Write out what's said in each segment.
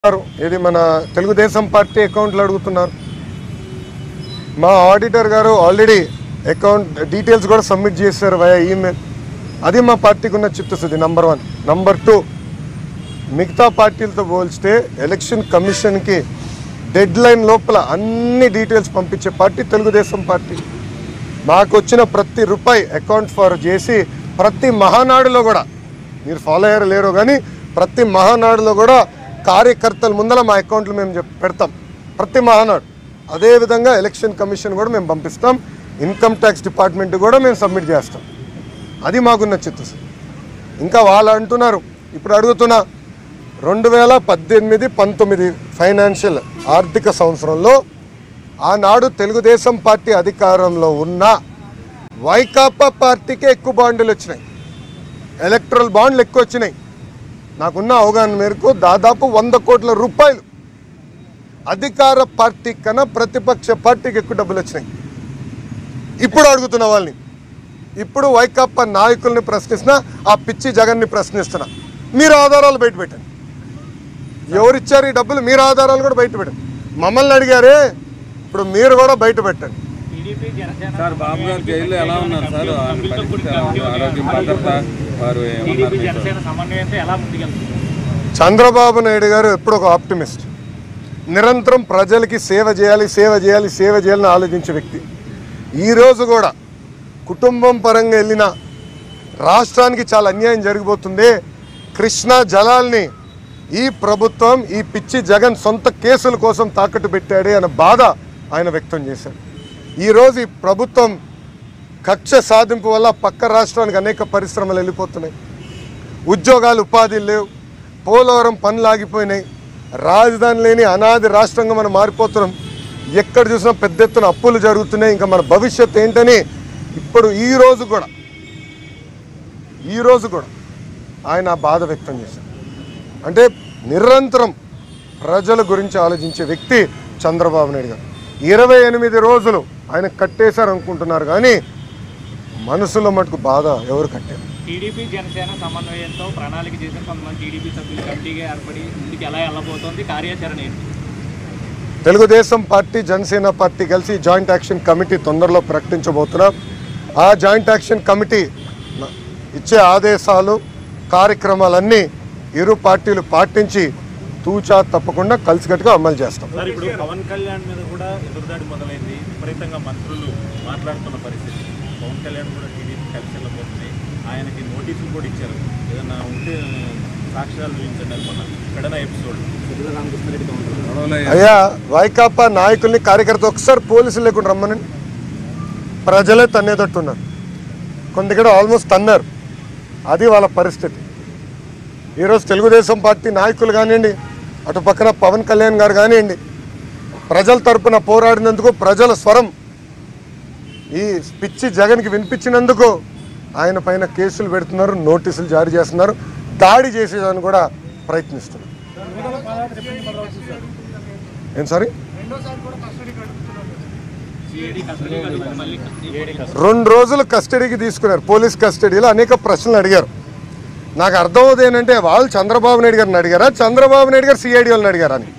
ఇది మన తెలుగుదేశం పార్టీ అకౌంట్లు అడుగుతున్నారు. మా ఆడిటర్ గారు ఆల్రెడీ అకౌంట్ డీటెయిల్స్ కూడా సబ్మిట్ చేశారు వయా ఈమెయిల్. అది మా పార్టీకి ఉన్న చిత్తశుద్ధి నంబర్ 1. నంబర్ 2, మిగతా పార్టీలతో పోల్చితే ఎలక్షన్ కమిషన్కి డెడ్ లైన్ లోపల అన్ని డీటెయిల్స్ పంపించే పార్టీ తెలుగుదేశం పార్టీ. మాకు వచ్చిన ప్రతి రూపాయి అకౌంట్ ఫార్ చేసి ప్రతి మహానాడులో కూడా, మీరు ఫాలో అయ్యారో లేరో కానీ ప్రతి మహానాడులో కూడా కార్యకర్తల ముందర మా అకౌంట్లు మేము పెడతాం ప్రతి మహానాడు. అదేవిధంగా ఎలక్షన్ కమిషన్ కూడా మేము పంపిస్తాం, ఇన్కమ్ ట్యాక్స్ డిపార్ట్మెంట్ కూడా మేము సబ్మిట్ చేస్తాం. అది మాకున్న చిత్తశుద్ధి. ఇంకా వాళ్ళు అంటున్నారు, ఇప్పుడు అడుగుతున్నా 2018-19 ఫైనాన్షియల్ ఆర్థిక సంవత్సరంలో ఆనాడు తెలుగుదేశం పార్టీ అధికారంలో ఉన్న వైకాపా పార్టీకే ఎక్కువ బాండ్లు వచ్చినాయి, ఎలక్ట్రల్ బాండ్లు ఎక్కువ వచ్చినాయి. నాకున్న అవగాహన మేరకు దాదాపు 100 కోట్ల రూపాయలు అధికార పార్టీ కన్నా ప్రతిపక్ష పార్టీకి ఎక్కువ డబ్బులు వచ్చినాయి. ఇప్పుడు అడుగుతున్న వాళ్ళని, ఇప్పుడు వైకాపా నాయకుల్ని ప్రశ్నిస్తున్నా, ఆ పిచ్చి జగన్ని ప్రశ్నిస్తున్నా. మీరు ఆధారాలు బయట పెట్టండి, ఎవరిచ్చారు ఈ డబ్బులు, మీరు ఆధారాలు కూడా బయట పెట్టండి. మమ్మల్ని అడిగారే, ఇప్పుడు మీరు కూడా బయట పెట్టండి. సార్ బాబు గారు జైల్లో ఎలా ఉన్నారు సార్? చంద్రబాబు నాయుడు గారు ఎప్పుడు ఒక ఆప్టిమిస్ట్, నిరంతరం ప్రజలకి సేవ చేయాలి సేవ చేయాలి సేవ చేయాలని ఆలోచించే వ్యక్తి. ఈరోజు కూడా కుటుంబం పరంగా వెళ్ళిన రాష్ట్రానికి చాలా అన్యాయం జరిగిపోతుంది, కృష్ణా జలాల్ని ఈ ప్రభుత్వం ఈ పిచ్చి జగన్ సొంత కేసుల కోసం తాకట్టు పెట్టాడే అనే బాధ ఆయన వ్యక్తం చేశారు. ఈరోజు ఈ ప్రభుత్వం కక్ష సాధింపు వల్ల పక్క రాష్ట్రానికి అనేక పరిశ్రమలు వెళ్ళిపోతున్నాయి, ఉద్యోగాలు ఉపాధి లేవు, పోలవరం పనులు ఆగిపోయినాయి, రాజధాని లేని అనాది రాష్ట్రంగా మనం మారిపోతున్నాం, ఎక్కడ చూసినా పెద్ద ఎత్తున అప్పులు జరుగుతున్నాయి, ఇంకా మన భవిష్యత్తు ఏంటని ఇప్పుడు ఈరోజు కూడా ఆయన బాధ వ్యక్తం చేశారు. అంటే నిరంతరం ప్రజల గురించి ఆలోచించే వ్యక్తి చంద్రబాబు నాయుడు గారు. 28 రోజులు ఆయన కట్టేశారు అనుకుంటున్నారు, కానీ మనసులో మటుకు బాధ ఎవరు కట్టారు. టీడీపీ జనసేన సమన్వయంతో ప్రణాళిక చేసిన కొంతమంది టీడీపీ సభ్యులు కమిటీగా ఏర్పడి ముందుకు ఎలా వెళ్ళబోతోంది, కార్యాచరణ ఏంటి? తెలుగుదేశం పార్టీ జనసేన పార్టీ కలిసి జాయింట్ యాక్షన్ కమిటీ తొందరలో ప్రకటించబోతున్నాం. ఆ జాయింట్ యాక్షన్ కమిటీ ఇచ్చే ఆదేశాలు కార్యక్రమాలన్నీ ఇరు పార్టీలు పాటించి తూచా తప్పకుండా కలిసికట్టుగా అమలు చేస్తాం. సార్, ఇప్పుడు పవన్ కళ్యాణ్ మీద కూడా ఎదురుదాడి మొదలైంది, విపరీతంగా మంత్రులు మాట్లాడుతున్న పరిస్థితి. పవన్ కళ్యాణ్ కూడా టీడీపీ కలిసి వెళ్ళబోతుంది, ఆయనకి నోటీసులు కూడా ఇచ్చారు, ఏదన్నా ఉంటే సాక్ష్యాలు చూపించండి అని మొన్న కడన ఎపిసోడ్. అయ్యా, వైకాపా నాయకుల్ని కార్యకర్త ఒకసారి పోలీసులు లేకుండా రమ్మని ప్రజలే తన్నేటట్టున్నారు, కొంత ఆల్మోస్ట్ తన్నారు. అది వాళ్ళ పరిస్థితి. ఈరోజు తెలుగుదేశం పార్టీ నాయకులు కానివ్వండి, అటు పక్కన పవన్ కళ్యాణ్ గారు కానివ్వండి, ప్రజల తరపున పోరాడినందుకు, ప్రజల స్వరం ఈ పిచ్చి జగన్కి వినిపించినందుకు ఆయన పైన కేసులు పెడుతున్నారు, నోటీసులు జారీ చేస్తున్నారు, దాడి చేసేదాన్ని కూడా ప్రయత్నిస్తున్నారు. ఏం సారీ 2 రోజులు కస్టడీకి తీసుకున్నారు, పోలీస్ కస్టడీలో అనేక ప్రశ్నలు అడిగారు. నాకు అర్థమవుతుంది ఏంటంటే వాళ్ళు చంద్రబాబు నాయుడు గారిని అడిగారా, చంద్రబాబు నాయుడు గారు సిఐడి వాళ్ళని అడిగారా అని.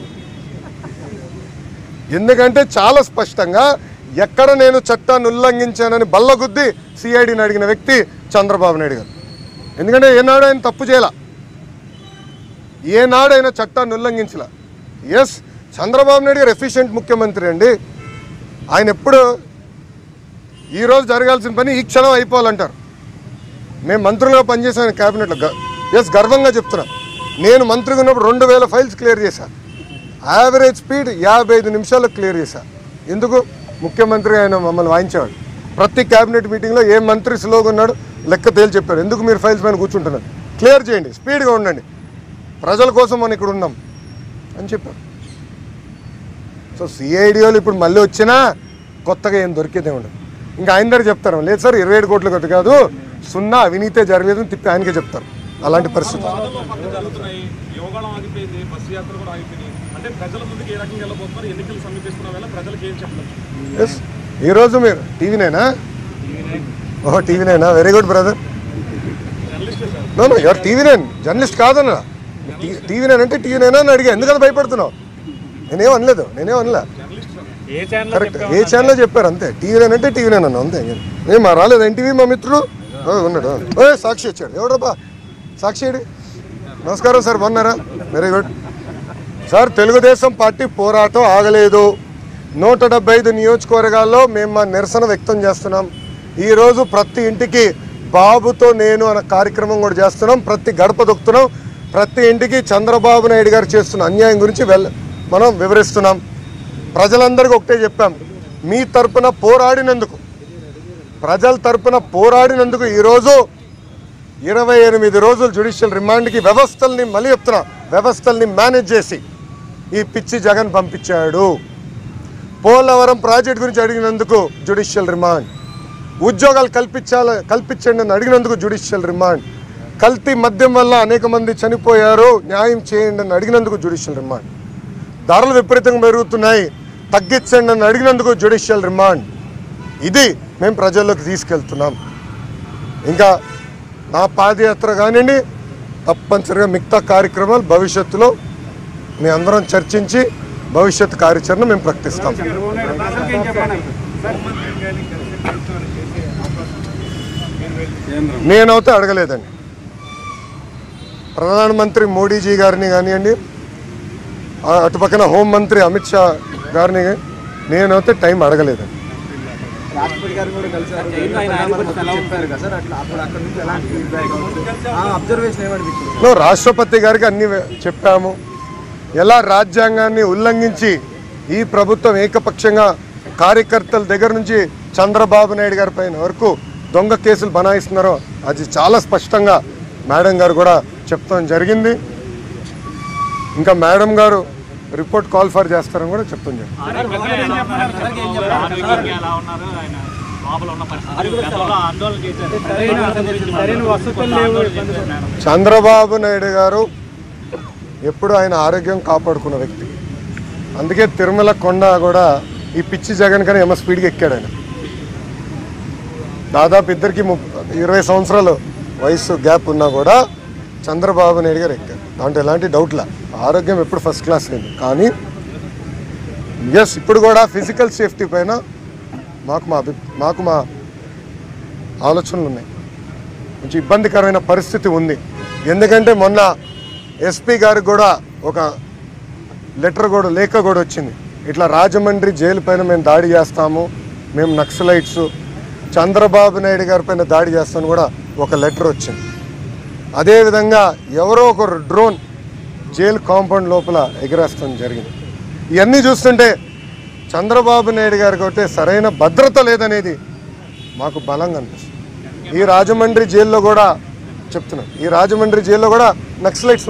ఎందుకంటే చాలా స్పష్టంగా ఎక్కడ నేను చట్టాన్ని ఉల్లంఘించానని బల్లగుద్ది సిఐడిని అడిగిన వ్యక్తి చంద్రబాబు నాయుడు గారు. ఎందుకంటే ఏనాడు ఆయన తప్పు చేయాల, ఏనాడు ఆయన చట్టాన్ని ఉల్లంఘించలా. ఎస్, చంద్రబాబు నాయుడు గారు ఎఫిషియెంట్ ముఖ్యమంత్రి అండి. ఆయన ఎప్పుడు ఈరోజు జరగాల్సిన పని ఈ క్షణం అయిపోవాలంటారు. మేము మంత్రులుగా పనిచేసాను క్యాబినెట్లో, ఎస్ గర్వంగా చెప్తున్నా. నేను మంత్రిగా ఉన్నప్పుడు 2000 ఫైల్స్ క్లియర్ చేశాను, యావరేజ్ స్పీడ్ 55 నిమిషాల్లో క్లియర్ చేశాను. ఎందుకు? ముఖ్యమంత్రి ఆయన మమ్మల్ని వాయించేవాడు. ప్రతి క్యాబినెట్ మీటింగ్లో ఏ మంత్రి స్లోగా ఉన్నాడు లెక్క తేలి చెప్పాడు, ఎందుకు మీరు ఫైల్స్ పైన కూర్చుంటున్నారు, క్లియర్ చేయండి, స్పీడ్గా ఉండండి, ప్రజల కోసం మనం ఇక్కడ ఉన్నాం అని చెప్పారు. సో సిఐడి వాళ్ళు ఇప్పుడు మళ్ళీ వచ్చినా కొత్తగా ఏం దొరికేదే ఉండదు. ఇంకా ఆయన దగ్గర చెప్తారు, లేదు సార్ 27 కోట్ల కొద్ది కాదు, 0 అవినీతే జరగలేదని తిప్పి ఆయనకే చెప్తారు. అలాంటి పరిస్థితి. ఎస్, ఈరోజు మీరు టీవీనేనా? ఓహో, టీవీనేనా? Very good brother. No your TV nine journalist కాదన్నా. టీవీ నేనంటే టీవీ నేనా అని అడిగా, ఎందుకంత భయపడుతున్నావు? నేనేం అనలేదు, కరెక్ట్, ఏ ఛానల్లో చెప్పారు అంతే. టీవీ నేనంటే టీవీ నేనన్నా అంతే. నేను మా రాలేదు ఎన్టీవీ మా మిత్రుడు ఉన్నాడు. సాక్షి వచ్చాడు, ఎవడబ్బా సాక్షి? నమస్కారం సార్, బాగున్నారా? Very good sir. Telugu Desam party పోరాటం ఆగలేదు. 175 నియోజకవర్గాల్లో మేము మా నిరసన వ్యక్తం చేస్తున్నాం. ఈరోజు ప్రతి ఇంటికి బాబుతో నేను అనే కార్యక్రమం కూడా చేస్తున్నాం. ప్రతి గడప దొక్కుతున్నాం. ప్రతి ఇంటికి చంద్రబాబు నాయుడు గారు చేస్తున్న అన్యాయం గురించి మనం వివరిస్తున్నాం. ప్రజలందరికీ ఒకటే చెప్పాం, మీ తరపున పోరాడినందుకు, ప్రజల తరపున పోరాడినందుకు ఈరోజు 28 రోజులు జ్యుడిషియల్ రిమాండ్కి వ్యవస్థల్ని మళ్ళీ చెప్తున్నా, వ్యవస్థల్ని మేనేజ్ చేసి ఈ పిచ్చి జగన్ పంపించాడు. పోలవరం ప్రాజెక్ట్ గురించి అడిగినందుకు జ్యుడిషియల్ రిమాండ్, ఉద్యోగాలు కల్పించండి అని అడిగినందుకు జ్యుడిషియల్ రిమాండ్, కల్తీ మద్యం వల్ల అనేక మంది చనిపోయారు, న్యాయం చేయండి అని అడిగినందుకు జ్యుడిషియల్ రిమాండ్, ధరలు విపరీతంగా పెరుగుతున్నాయి, తగ్గించండి అని అడిగినందుకు జ్యుడిషియల్ రిమాండ్. ఇది మేము ప్రజల్లోకి తీసుకెళ్తున్నాం. ఇంకా నా పాదయాత్ర కానివ్వండి, తప్పనిసరిగా మిగతా కార్యక్రమాలు భవిష్యత్తులో మీ అందరం చర్చించి భవిష్యత్ కార్యాచరణ మేము ప్రకటిస్తాం. నేనైతే అడగలేదండి. ప్రధానమంత్రి మోడీజీ గారిని కానివ్వండి, అటుపక్కన హోంమంత్రి అమిత్ షా గారిని నేనైతే టైం అడగలేదండి. రాష్ట్రపతి గారికి అన్ని చెప్పాము. ఎలా రాజ్యాంగాన్ని ఉల్లంఘించి ఈ ప్రభుత్వం ఏకపక్షంగా కార్యకర్తల దగ్గర నుంచి చంద్రబాబు నాయుడు గారి పైన వరకు దొంగ కేసులు బనాయిస్తున్నారో అది చాలా స్పష్టంగా మేడం గారు కూడా చెప్తాం జరిగింది. ఇంకా మేడం గారు రిపోర్ట్ కాల్ ఫర్ చేస్తారని కూడా చెప్తాం జరిగింది. చంద్రబాబు నాయుడు గారు ఎప్పుడు ఆయన ఆరోగ్యం కాపాడుకున్న వ్యక్తి. అందుకే తిరుమల కొండ కూడా ఈ పిచ్చి జగన్ కన్నా ఏమో స్పీడ్గా ఎక్కాడు ఆయన. దాదాపు ఇద్దరికి 20 సంవత్సరాలు వయసు గ్యాప్ ఉన్నా కూడా చంద్రబాబు నాయుడు గారు ఎక్కారు. దాంట్లో ఎలాంటి డౌట్లా ఆరోగ్యం ఎప్పుడు ఫస్ట్ క్లాస్ అయింది. కానీ ఎస్, ఇప్పుడు కూడా ఫిజికల్ సేఫ్టీ పైన మాకు మా ఆలోచనలు ఉన్నాయి. కొంచెం ఇబ్బందికరమైన పరిస్థితి ఉంది. ఎందుకంటే మొన్న ఎస్పీ గారికి కూడా ఒక లేఖ కూడా వచ్చింది. ఇట్లా రాజమండ్రి జైలు పైన మేము దాడి చేస్తాము, మేము నక్సలైట్స్, చంద్రబాబు నాయుడు గారి పైన దాడి చేస్తామని కూడా ఒక లెటర్ వచ్చింది. అదేవిధంగా ఎవరో ఒకరు డ్రోన్ జైలు కాంపౌండ్ లోపల ఎగిరేస్తాం జరిగింది. ఇవన్నీ చూస్తుంటే చంద్రబాబు నాయుడు గారికి అయితే సరైన భద్రత లేదనేది మాకు బలంగా అనిపిస్తుంది. ఈ రాజమండ్రి జైల్లో కూడా చెప్తున్నాం, ఈ రాజమండ్రి జైల్లో కూడా నక్సలైట్స్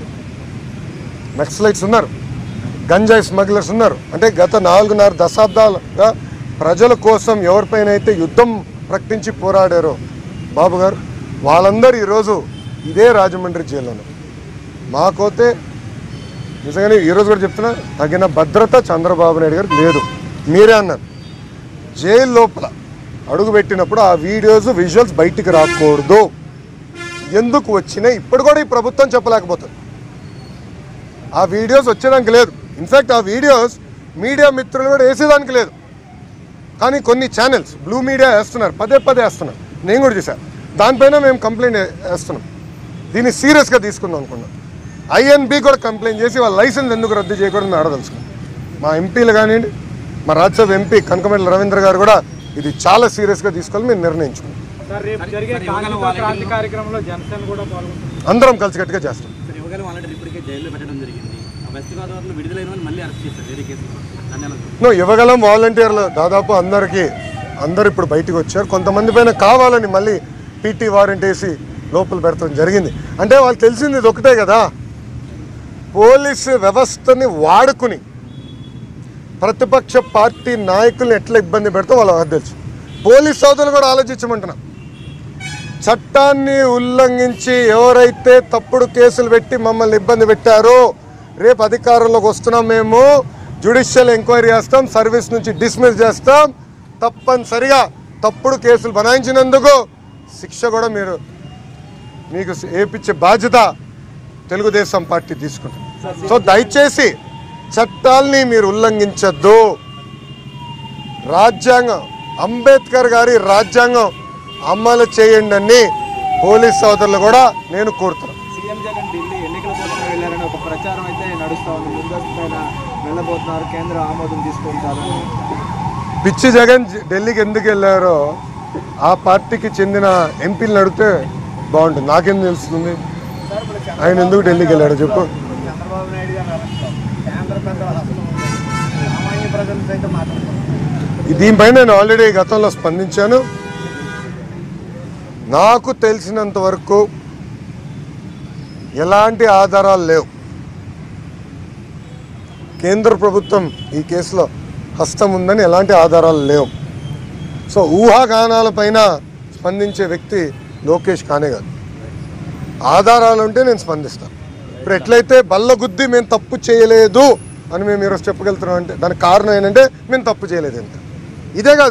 ఉన్నారు, గంజాయి స్మగ్లర్స్ ఉన్నారు. అంటే గత 4.5 దశాబ్దాలుగా ప్రజల కోసం ఎవరిపైన అయితే యుద్ధం ప్రకటించి పోరాడారో బాబు గారు, వాళ్ళందరూ ఈరోజు ఇదే రాజమండ్రి జైల్లోనే. మాకైతే నిజంగానే ఈరోజు కూడా చెప్తున్నా, తగిన భద్రత చంద్రబాబు నాయుడు గారికి లేదు. మీరే అన్నారు జైలు లోపల అడుగు పెట్టినప్పుడు ఆ విజువల్స్ బయటికి రాకూడదు. ఎందుకు వచ్చినాయి ఇప్పుడు కూడా ఈ ప్రభుత్వం చెప్పలేకపోతుంది. ఆ వీడియోస్ వచ్చేదానికి లేదు. ఇన్ఫ్యాక్ట్ ఆ వీడియోస్ మీడియా మిత్రులు కూడా వేసేదానికి లేదు. కానీ కొన్ని ఛానల్స్ బ్లూ మీడియా వేస్తున్నారు, పదే వేస్తున్నారు. నేను కూడా చూశాను. దానిపైన మేము కంప్లైంట్ వేస్తున్నాం. దీన్ని సీరియస్గా తీసుకుందాం అనుకున్నాం. INB కూడా కంప్లైంట్ చేసి వాళ్ళ లైసెన్స్ ఎందుకు రద్దు చేయకూడదు అడదలుచుకున్నాం. మా ఎంపీలు కానివ్వండి, మా రాజ్యసభ ఎంపీ కనకమేడల రవీంద్ర గారు కూడా ఇది చాలా సీరియస్గా తీసుకోవాలి మేము నిర్ణయించుకున్నాం. అందరం కలిసికట్టుగా చేస్తాం. యువగలం వాలంటీర్లు దాదాపు అందరు ఇప్పుడు బయటకు వచ్చారు. కొంతమంది పైన కావాలని మళ్ళీ PT వారెంట్ వేసి లోపల పెడతాం జరిగింది. అంటే వాళ్ళు తెలిసింది ఇది ఒకటే కదా, పోలీసు వ్యవస్థని వాడుకుని ప్రతిపక్ష పార్టీ నాయకుల్ని ఎట్లా ఇబ్బంది పెడతాం వాళ్ళకి తెలుసు. పోలీస్ సోదరులు కూడా ఆలోచించమంటున్నా. చట్టాన్ని ఉల్లంఘించి ఎవరైతే తప్పుడు కేసులు పెట్టి మమ్మల్ని ఇబ్బంది పెట్టారో రేపు అధికారంలోకి వస్తున్నాం, మేము జ్యుడిషియల్ ఎంక్వైరీ చేస్తాం, సర్వీస్ నుంచి డిస్మిస్ చేస్తాం. తప్పనిసరిగా తప్పుడు కేసులు బనాయించినందుకు శిక్ష కూడా మీకు వేయించే బాధ్యత తెలుగుదేశం పార్టీ తీసుకుంటుంది. సో దయచేసి చట్టాల్ని మీరు ఉల్లంఘించద్దు. రాజ్యాంగం, అంబేద్కర్ గారి రాజ్యాంగం అమలు చేయండి అని పోలీస్ సోదరులు కూడా నేను కోరుతున్నాను. సీఎం జగన్ ఢిల్లీ ఎన్నికల కోసం వెళ్ళారని ఒక ప్రచారం అయితే నడుస్తూ ఉంది. ముందస్తు పైన వెళ్ళబోతున్నారు, కేంద్ర ఆమోదం తీసుకుంటారని. పిచ్చి జగన్ ఢిల్లీకి ఎందుకు వెళ్ళారో ఆ పార్టీకి చెందిన ఎంపీలను అడిగితే బాగుంటుంది. నాకేం తెలుస్తుంది ఆయన ఎందుకు ఢిల్లీకి వెళ్ళాడో చెప్పు. చంద్రబాబు నాయుడు గారు కేంద్ర పెద్దల హస్తం ఉంది, సామాన్య ప్రజలు సైతం మాట్లాడుతున్నారు. దీనిపైన నేను ఆల్రెడీ గతంలో స్పందించాను. నాకు తెలిసినంత వరకు ఎలాంటి ఆధారాలు లేవు. కేంద్ర ప్రభుత్వం ఈ కేసులో హస్తం ఉందని ఎలాంటి ఆధారాలు లేవు. సో ఊహాగానాలపైన స్పందించే వ్యక్తి లోకేష్ కానే కాదు. ఆధారాలు ఉంటే నేను స్పందిస్తాను. ఇప్పుడు ఎట్లయితే బల్లగుద్ది మేము తప్పు చేయలేదు అని మేము ఈరోజు చెప్పగలుగుతున్నాం అంటే దానికి కారణం ఏంటంటే మేము తప్పు చేయలేదు. ఇదే కాదు.